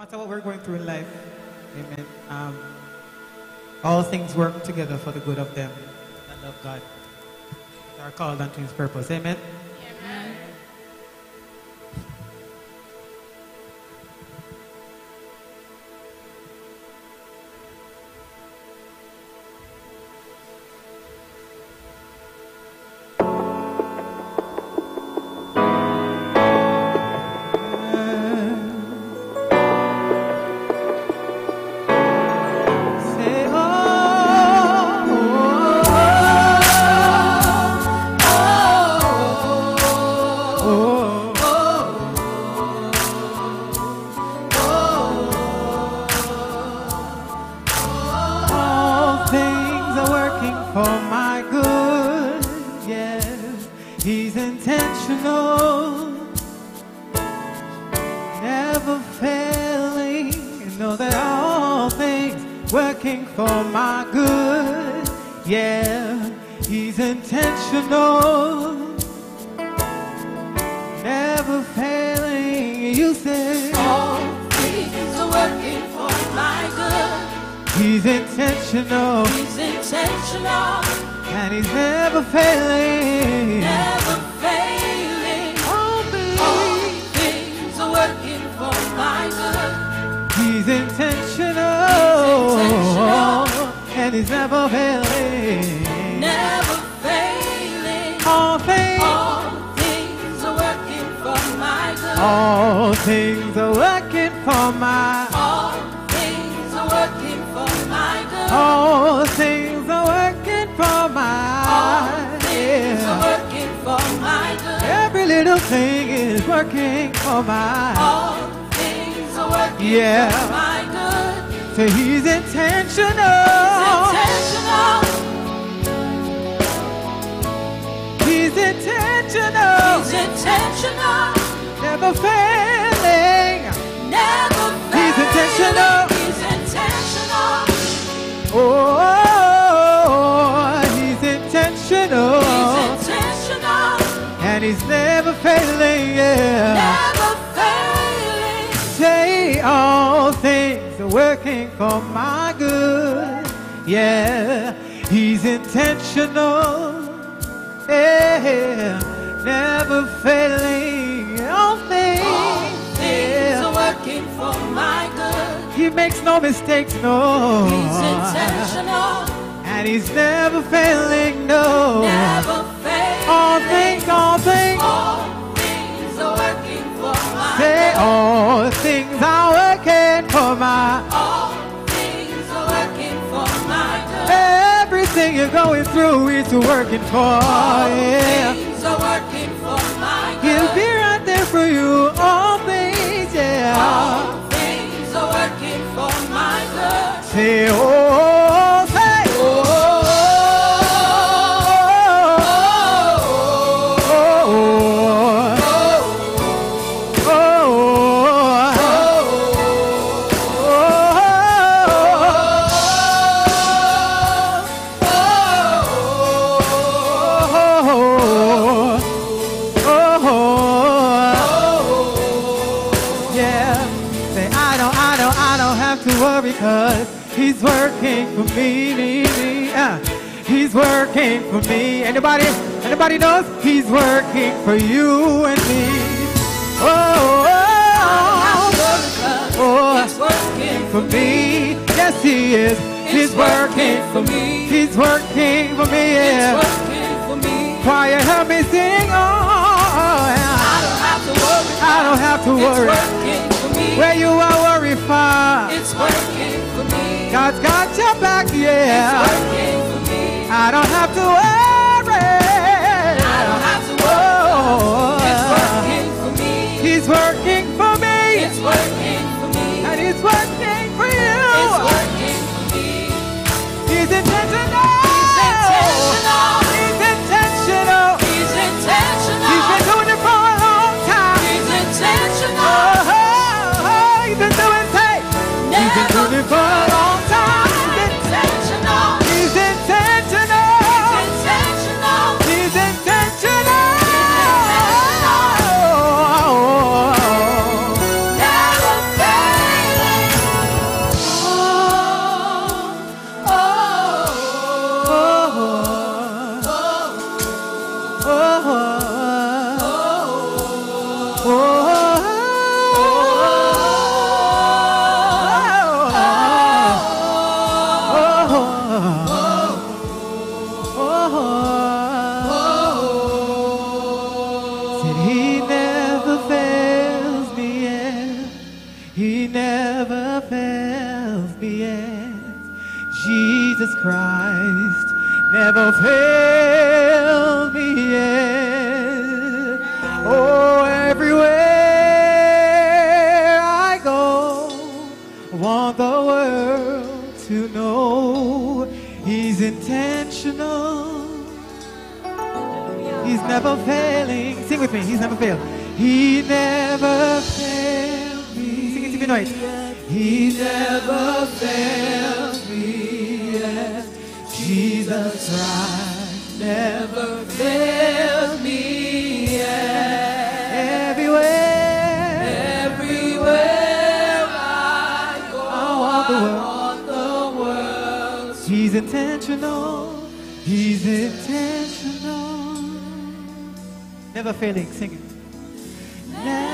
matter what we're going through in life, amen, all things work together for the good of them that love God, that are called unto his purpose. Amen. Amen. Anybody knows he's working for you and me. He's working for me. Yes, he is. He's working for me. He's working for me. Yeah. He's working for me. Choir, help me sing. I don't have to worry. It's working for me. Where you are worried for, it's working for me. God's got your back. Yeah. It's working for me. I don't have to worry. It's working for me. He's working for me. It's working for me. And he's working for you. It's working for me. He's intentional. He's intentional. He's intentional. He's intentional. He's been doing it for a long time. He's intentional. He's been doing it. He's been doing it for a long time. He's intentional. He's intentional. He's intentional. He never fails me yet. Jesus Christ never failed me yet. Oh, everywhere I go, I want the world to know He's intentional. He's never failing. Sing with me. He's never failed. He never failed me. Sing it to me tonight. He never failed me yet. Jesus Christ never failed me yet. Everywhere I go, I want the world. He's intentional. He's intentional. Never failing. Sing it.